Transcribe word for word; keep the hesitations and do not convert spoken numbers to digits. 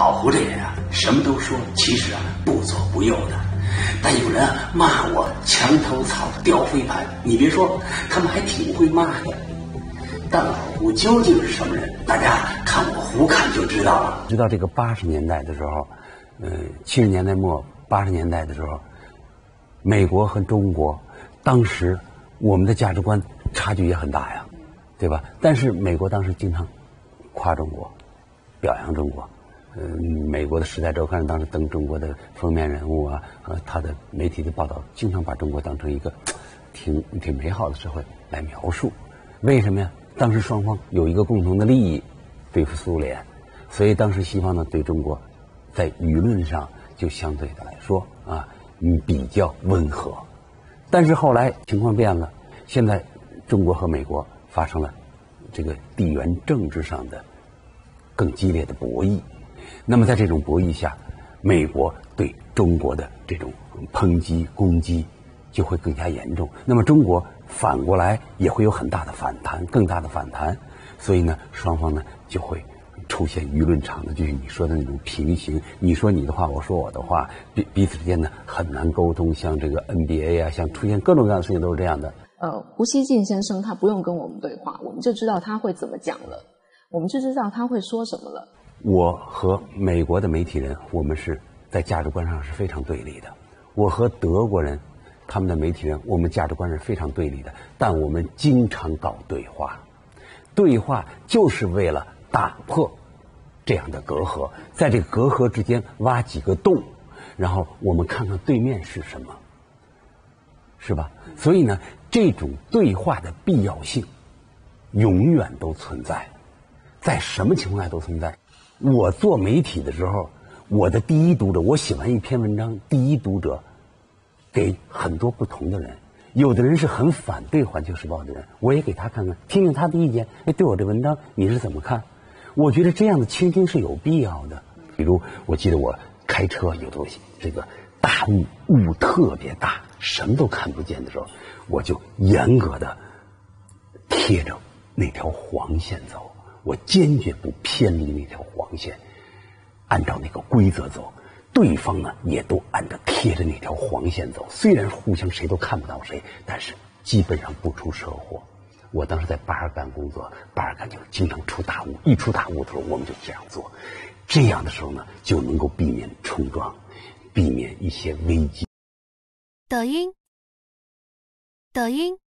老胡这人啊，什么都说，其实啊不左不右的。但有人啊骂我墙头草、雕飞盘，你别说，他们还挺会骂的。但老胡究竟是什么人？大家看我胡侃就知道了。 知道这个八十年代的时候，呃，七十年代末、八十年代的时候，美国和中国，当时我们的价值观差距也很大呀，对吧？但是美国当时经常夸中国，表扬中国。呃，美国的《时代周刊》当时登中国的封面人物啊，和他的媒体的报道，经常把中国当成一个挺挺美好的社会来描述。为什么呀？当时双方有一个共同的利益，对付苏联，所以当时西方呢对中国，在舆论上就相对的来说啊，嗯，比较温和。但是后来情况变了，现在中国和美国发生了这个地缘政治上的更激烈的博弈。那么在这种博弈下，美国对中国的这种抨击攻击就会更加严重，那么中国反过来也会有很大的反弹，更大的反弹。所以呢，双方呢就会出现舆论场的，就是你说的那种平行，你说你的话，我说我的话，彼彼此之间呢很难沟通。像这个 N B A 啊，像出现各种各样的事情都是这样的。 呃，胡锡进先生他不用跟我们对话，我们就知道他会怎么讲了，我们就知道他会说什么了。 我和美国的媒体人，我们是在价值观上是非常对立的。我和德国人，他们的媒体人，我们价值观是非常对立的，但我们经常搞对话。对话就是为了打破这样的隔阂，在这个隔阂之间挖几个洞，然后我们看看对面是什么，是吧？所以呢，这种对话的必要性永远都存在，在什么情况下都存在。我做媒体的时候，我的第一读者，我写完一篇文章，第一读者给很多不同的人，有的人是很反对《环球时报》的人，我也给他看看，听听他的意见。哎，对我这文章你是怎么看？我觉得这样的倾听是有必要的。比如，我记得我开车有东西，这个大雾雾特别大，什么都看不见的时候，我就严格的贴着那条黄线走，我坚决不偏离那条黄线，按照那个规则走。对方呢也都按着贴着那条黄线走，虽然互相谁都看不到谁，但是基本上不出车祸。我当时在巴尔干工作，巴尔干就经常出大雾，一出大雾的时候我们就这样做，这样的时候呢就能够避免冲撞，避免一些危机。 抖音，抖音。